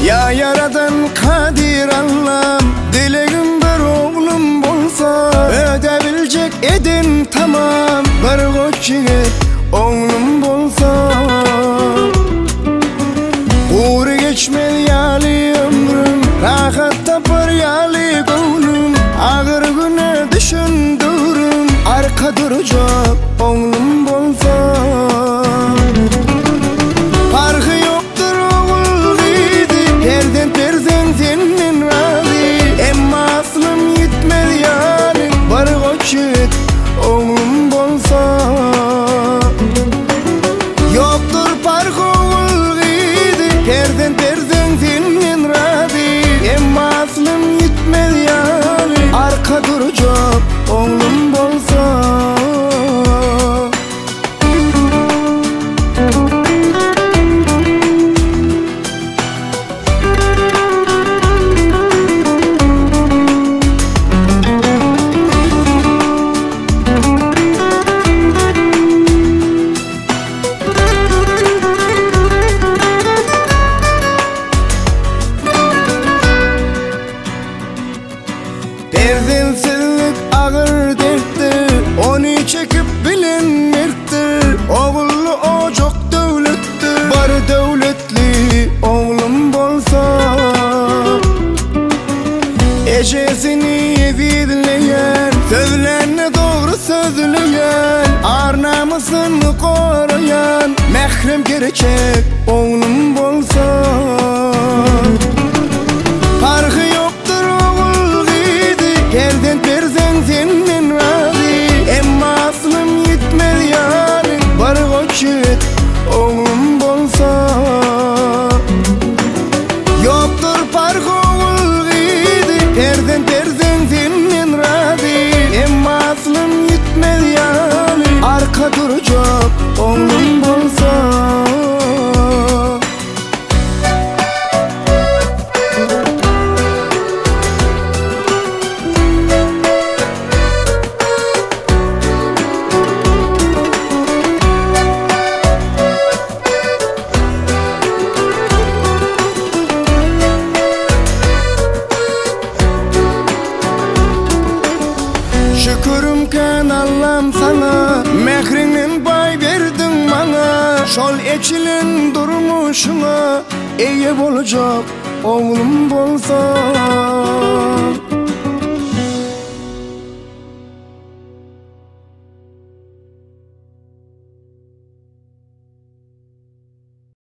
Ya yaradan kadir Allah'ım, dileğim bir oğlum bolsa, ödebilecek edin tamam, bir koç yiğit oğlum bolsa. Uğru geçmeli yali ömrüm, rahat tapar yali gönlüm, ağır güne düşündürüm, arka duracak oğlum bolsa. Farkı yoktur oğul gidi, herden terzen senin razı, emma aslım yitmez yani, bir koç yiğit oğlum bolsa. Yoktur farkı oğul gidi, herden terzen senin razı, emma aslım yitmez yani, arka duracak oğlum bolsa. Derdinsizlik ağır derttir, onu çekip bilinmektir. Oğullu o çok devlettir, bari devletli oğlum bolsa. Eşesini yedidleyen, sözlerini doğru sözleyen, ar namusunu koruyan, mehrem gerçek oğlum bolsa. Farkı yoktur oğul gidi, yerden terzen senin razı, emma aslım yitmez yani, bir koç yiğit oğlum bolsa. Yoktur farkı oğul gidi, yerden terzen senin razı, emma aslım yitmez yani, arka duracak oğlum bolsa. Şükürüm kan Allah'ım sana, mehrinin pay verdin bana. Şol eçilin durmuşuna, iyi olacak oğlum bolsa.